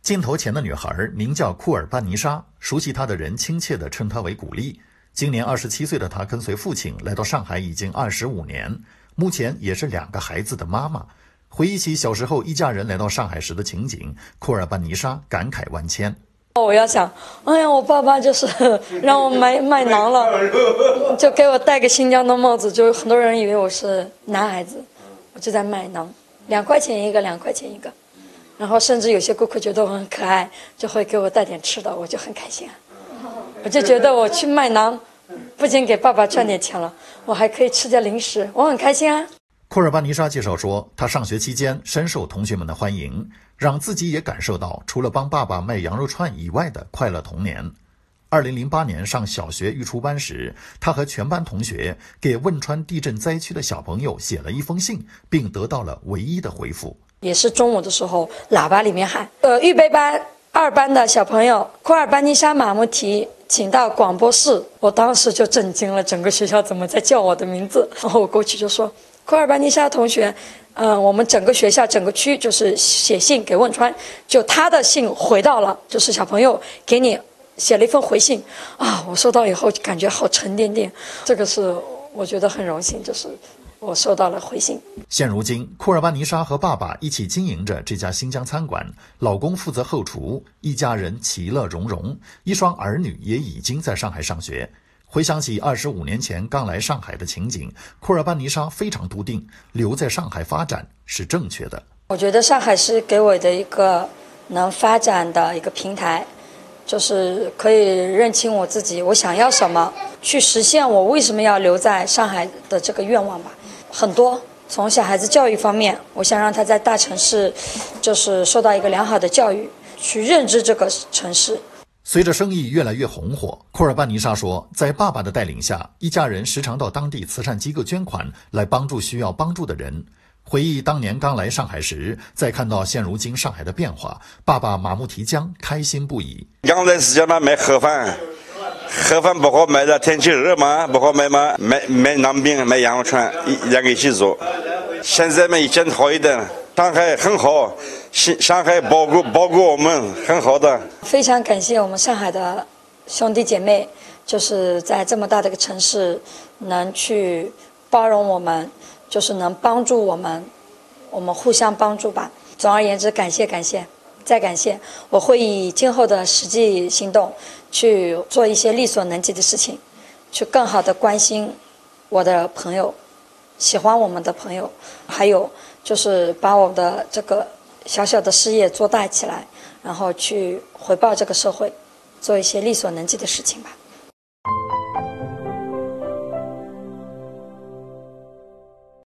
镜头前的女孩名叫库尔班尼莎，熟悉她的人亲切地称她为古丽。今年27岁的她跟随父亲来到上海已经25年，目前也是2个孩子的妈妈。回忆起小时候一家人来到上海时的情景，库尔班尼莎感慨万千。 我要想，哎呀，我爸爸就是让我卖馕了，就给我戴个新疆的帽子，就很多人以为我是男孩子，我就在卖馕，2块钱一个，2块钱一个。然后甚至有些顾客觉得我很可爱，就会给我带点吃的，我就很开心啊。我就觉得我去卖馕，不仅给爸爸赚点钱了，我还可以吃点零食，我很开心啊。 库尔班尼莎介绍说，她上学期间深受同学们的欢迎，让自己也感受到除了帮爸爸卖羊肉串以外的快乐童年。2008年上小学预初班时，她和全班同学给汶川地震灾区的小朋友写了一封信，并得到了唯一的回复。 也是中午的时候，喇叭里面喊，预备班2班的小朋友库尔班尼莎马木提请到广播室。我当时就震惊了，整个学校怎么在叫我的名字？然后我过去就说，库尔班尼莎同学，我们整个学校整个区就是写信给汶川，就他的信回到了，就是小朋友给你写了一封回信啊。我收到以后感觉好沉甸甸，这个是我觉得很荣幸，就是我收到了回信。 现如今，库尔班尼莎和爸爸一起经营着这家新疆餐馆，老公负责后厨，一家人其乐融融。一双儿女也已经在上海上学。回想起25年前刚来上海的情景，库尔班尼莎非常笃定，留在上海发展是正确的。 我觉得上海是给我的一个能发展的一个平台，就是可以认清我自己，我想要什么，去实现我为什么要留在上海的这个愿望吧。很多从小孩子教育方面，我想让他在大城市就是受到一个良好的教育，去认知这个城市。 随着生意越来越红火，库尔班尼莎说，在爸爸的带领下，一家人时常到当地慈善机构捐款，来帮助需要帮助的人。回忆当年刚来上海时，再看到现如今上海的变化，爸爸马木提江开心不已。 刚来是叫他买盒饭，盒饭不好买的，天气热嘛，不好买嘛，买馕饼，买羊肉串，2个一起做。现在嘛以前好一点，上海很好，上海包括我们很好的。 非常感谢我们上海的兄弟姐妹，就是在这么大的一个城市能去包容我们，就是能帮助我们互相帮助吧。总而言之，感谢再感谢，我会以今后的实际行动去做一些力所能及的事情，去更好的关心我的朋友，喜欢我们的朋友，还有就是把我的这个小小的事业做大起来，然后去回报这个社会，做一些力所能及的事情吧。